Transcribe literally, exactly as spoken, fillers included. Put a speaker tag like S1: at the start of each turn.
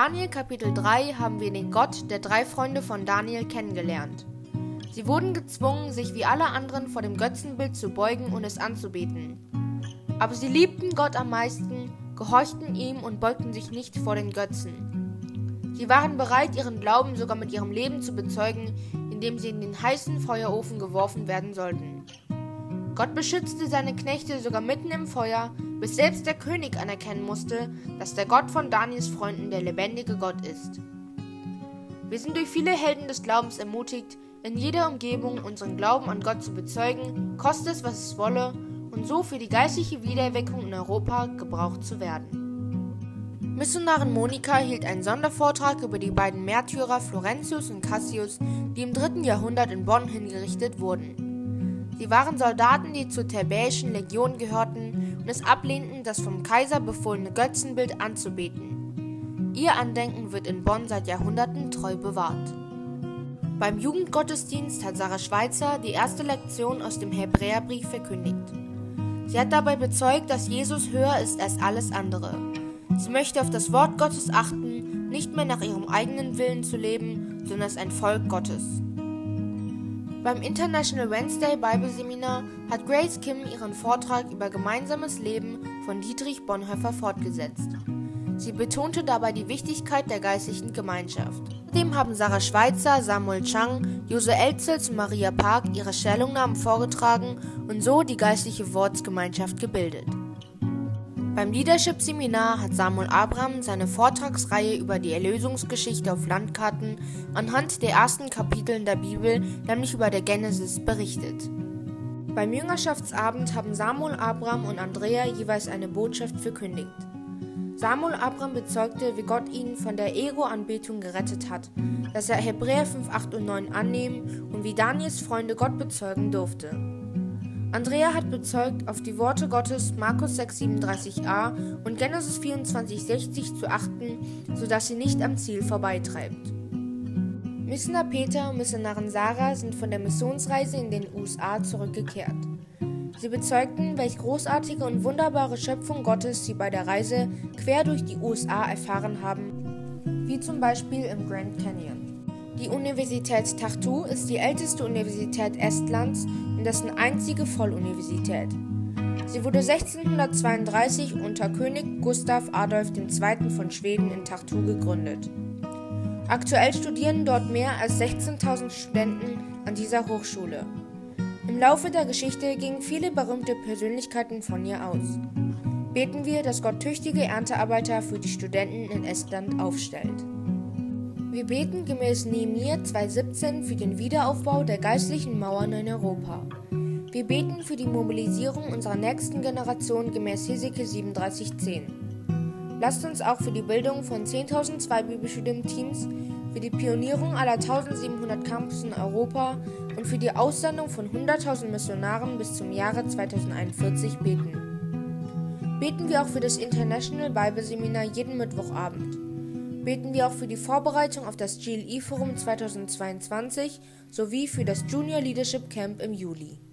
S1: Daniel Kapitel drei haben wir den Gott der drei Freunde von Daniel kennengelernt. Sie wurden gezwungen, sich wie alle anderen vor dem Götzenbild zu beugen und es anzubeten. Aber sie liebten Gott am meisten, gehorchten ihm und beugten sich nicht vor den Götzen. Sie waren bereit, ihren Glauben sogar mit ihrem Leben zu bezeugen, indem sie in den heißen Feuerofen geworfen werden sollten. Gott beschützte seine Knechte sogar mitten im Feuer, bis selbst der König anerkennen musste, dass der Gott von Daniels Freunden der lebendige Gott ist. Wir sind durch viele Helden des Glaubens ermutigt, in jeder Umgebung unseren Glauben an Gott zu bezeugen, koste es, was es wolle, und so für die geistliche Wiedererweckung in Europa gebraucht zu werden. Missionarin Monika hielt einen Sondervortrag über die beiden Märtyrer Florentius und Cassius, die im dritten Jahrhundert in Bonn hingerichtet wurden. Sie waren Soldaten, die zur Therbäischen Legion gehörten und es ablehnten, das vom Kaiser befohlene Götzenbild anzubeten. Ihr Andenken wird in Bonn seit Jahrhunderten treu bewahrt. Beim Jugendgottesdienst hat Sarah Schweitzer die erste Lektion aus dem Hebräerbrief verkündigt. Sie hat dabei bezeugt, dass Jesus höher ist als alles andere. Sie möchte auf das Wort Gottes achten, nicht mehr nach ihrem eigenen Willen zu leben, sondern als ein Volk Gottes. Beim International Wednesday Bible Seminar hat Grace Kim ihren Vortrag über gemeinsames Leben von Dietrich Bonhoeffer fortgesetzt. Sie betonte dabei die Wichtigkeit der geistlichen Gemeinschaft. Außerdem haben Sarah Schweitzer, Samuel Chang, Jose Elzels und Maria Park ihre Stellungnahmen vorgetragen und so die geistliche Wortsgemeinschaft gebildet. Beim Leadership-Seminar hat Samuel Abraham seine Vortragsreihe über die Erlösungsgeschichte auf Landkarten anhand der ersten Kapiteln der Bibel, nämlich über der Genesis, berichtet. Beim Jüngerschaftsabend haben Samuel Abraham und Andrea jeweils eine Botschaft verkündigt. Samuel Abraham bezeugte, wie Gott ihn von der Ego-Anbetung gerettet hat, dass er Hebräer fünf, acht und neun annehmen und wie Daniels Freunde Gott bezeugen durfte. Andrea hat bezeugt, auf die Worte Gottes Markus sechs, siebenunddreißig a und Genesis vierundzwanzig, sechzig zu achten, sodass sie nicht am Ziel vorbeitreibt. Missionar Peter und Missionarin Sarah sind von der Missionsreise in den U S A zurückgekehrt. Sie bezeugten, welch großartige und wunderbare Schöpfung Gottes sie bei der Reise quer durch die U S A erfahren haben, wie zum Beispiel im Grand Canyon. Die Universität Tartu ist die älteste Universität Estlands und dessen einzige Volluniversität. Sie wurde sechzehnhundertzweiunddreißig unter König Gustav Adolf der Zweite von Schweden in Tartu gegründet. Aktuell studieren dort mehr als sechzehntausend Studenten an dieser Hochschule. Im Laufe der Geschichte gingen viele berühmte Persönlichkeiten von ihr aus. Beten wir, dass Gott tüchtige Erntearbeiter für die Studenten in Estland aufstellt. Wir beten gemäß Nehemia zwei siebzehn für den Wiederaufbau der geistlichen Mauern in Europa. Wir beten für die Mobilisierung unserer nächsten Generation gemäß Hesekiel siebenunddreißig zehn. Lasst uns auch für die Bildung von zehntausendzwei Bibelstudienteams, für die Pionierung aller eintausendsiebenhundert Campus in Europa und für die Aussendung von hunderttausend Missionaren bis zum Jahre zweitausendeinundvierzig beten. Beten wir auch für das International Bible Seminar jeden Mittwochabend. Beten wir auch für die Vorbereitung auf das G L E Forum zweitausendzweiundzwanzig sowie für das Junior Leadership Camp im Juli.